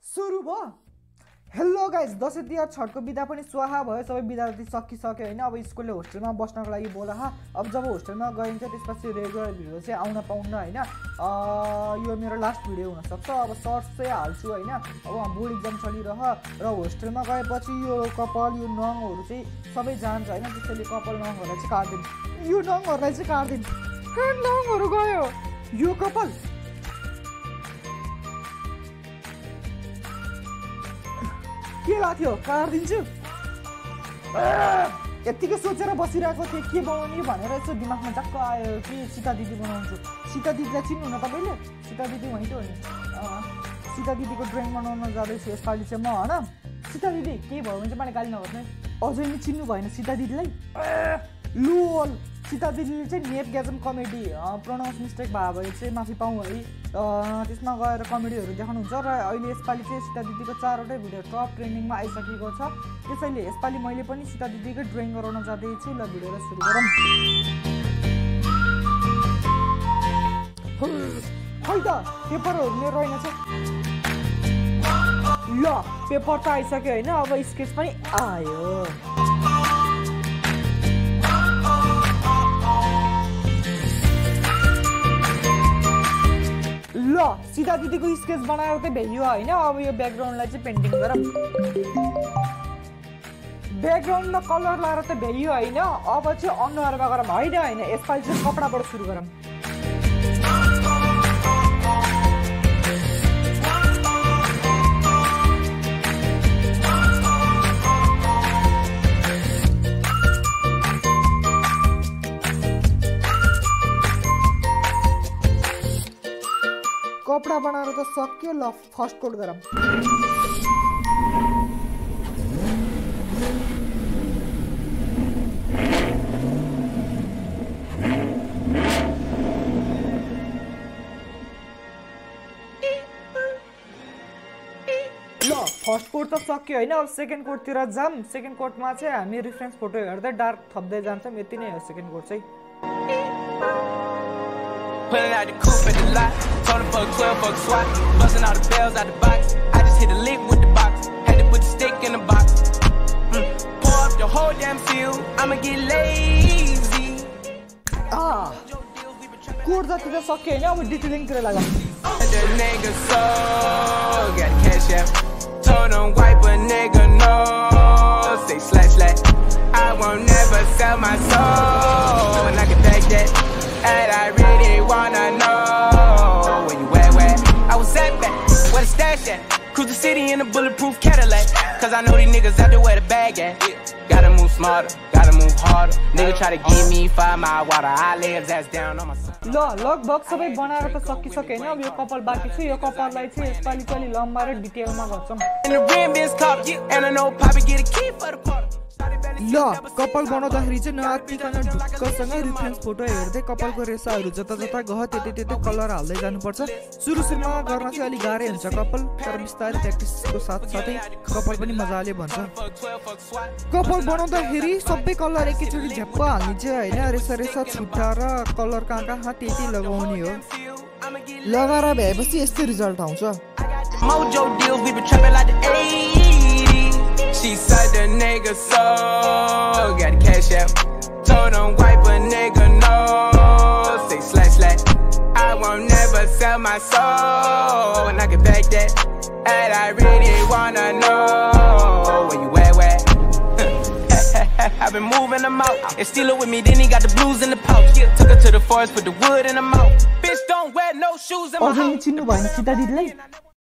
सुरु भयो। Hello guys, Dashain Tihar छठको बिदा पनि स्वाहा भयो। सबै बिदा सकिसक्यो होइन। अब स्कुलले होस्टेलमा बस्नको लागि बोलाहा। अब जब होस्टेलमा गइन्छ त्यसपछि रेगुलर भिडियो चाहिँ आउन पाउन्न होइन। यो मेरो लास्ट भिडियो हुनसक्छ। अब सर्ट्स चाहिँ हाल्छु होइन। अब बोर्ड इक्जाम चलिरह र होस्टेलमा गएपछि यो कपाल यो नङहरू चाहिँ सबै जान्छ होइन। त्यसैले कपाल नङहरूलाई चाहिँ काट्दिनु, यो नङहरूलाई चाहिँ काट्दिनु। नङहरू गयो, यो कपाल के लाग्थ्यो काटिदिन्छु। यत्तिकै सोचेर बसिरहेको थिएँ के बनाउने भनेर यसो दिमागमा टक्क आयो कि सीता दिदी बनाउँछु। सीता दिदीलाई चिन्नु न तपाईँले? सीता दिदी वहीँ हो नि। सीता दिदीको ड्रइङ बनाउन जाँदैछु यसपालि चाहिँ म होइन। सीता दिदी केही भयो भने चाहिँ मलाई गाली नगर्नु है। अझै नि चिन्नु भएन सीता दिदीलाई? लुल सीता दिदीले चाहिँ नेप ग्याजम कमेडी प्रोनाउन्स मिस्टेक भयो भने चाहिँ माफी पाऊँ है। त्यसमा गएर कमेडीहरू देखाउनुहुन्छ र अहिले यसपालि चाहिँ सीता दिदीको 4वटै भिडियो टप ट्रेन्डिङमा आइसकेको छ। त्यसैले यसपालि मैले पनि सीता दिदीकै ड्रइङ गराउन जाँदैछु। ल भिडियोलाई सुरु गरौँ। खै त पेपरहरू मेरो रहेनछ। ल पेपर त आइसक्यो होइन। अब स्केच पनि आयो। ल सीता दिदीको स्केच बनाएर चाहिँ भ्याइयो होइन। अब यो ब्याकग्राउन्डलाई चाहिँ पेन्टिङ गरौँ। ब्याकग्राउन्डमा कलर लाएर त भ्याइयो होइन। अब चाहिँ अनुहारमा गरौँ होइन। यसपालि चाहिँ कपडाबाट सुरु गरौँ। कपडा बनाएर त सक्यो। ल फर्स्ट कोट गरौँ। ल फर्स्ट कोट त सक्यो होइन। अब सेकेन्ड कोटतिर जाऊँ। सेकेन्ड कोटमा चाहिँ हामी रिफरेन्स फोटो हेर्दै डार्क थप्दै जान्छौँ। यति नै हो सेकेन्ड कोट चाहिँ। Pulling out the coupe at the lot, told him fuck 12, fuck SWAT, busting all the bells out the box. I just hit a lick with the box, had to put the stick in the box. Pour up the whole damn seal, I'ma get lazy. Code जति त सक्यो होइन। अब डिटेलिङतिर लगाऊ। The nigga so got cash out, told him wipe a nigga no, say slash slash. I won't never sell my soul, and I can back that. And I really wanna know where you where I was at back, where the stash at. Cruise the city in a bulletproof Cadillac, cause I know these niggas out there where the bag at. Gotta move smarter, gotta move harder. Nigga try to give me 5 mile water, I lay his ass down on my son. ल लगभग सबै बनाएर त सकिसक्यो होइन। अब यो कपाल बाँकी छ। यो कपाललाई चाहिँ यसपालि चाहिँ लम्बा र डिटेलमा गर्छौँ। ल कपाल बनाउँदाखेरि चाहिँ नआत्तिकन ढुक्कसँग रिफरेन्स फोटो हेर्दै कपालको रेसाहरू जता जता गयो त्यतै कलर हाल्दै जानुपर्छ। सुरुमा गर्न चाहिँ अलिक गाह्रै हुन्छ कपाल, तर बिस्तारै प्र्याक्टिसको साथसाथै कपाल पनि मजाले बन्छ। कपाल बनाउँदाखेरि सबै कलर एकैचोटि झ्याप्प हाल्ने चाहिँ होइन। रेसा छुट्टा र कलर कहाँ त्यति लगाउने हो। लगाएर भ्याएपछि यस्तै रिजल्ट आउँछ। She said the nigga so got cash out, told him wipe a nigga no, say slash slash. I won't never sell my soul, and I can back that. And I really wanna know where you where. I've been moving them out, and steal it with me, then he got the blues in the pouch. Took her to the forest, put the wood in the mouth. Bitch don't wear no shoes in my house.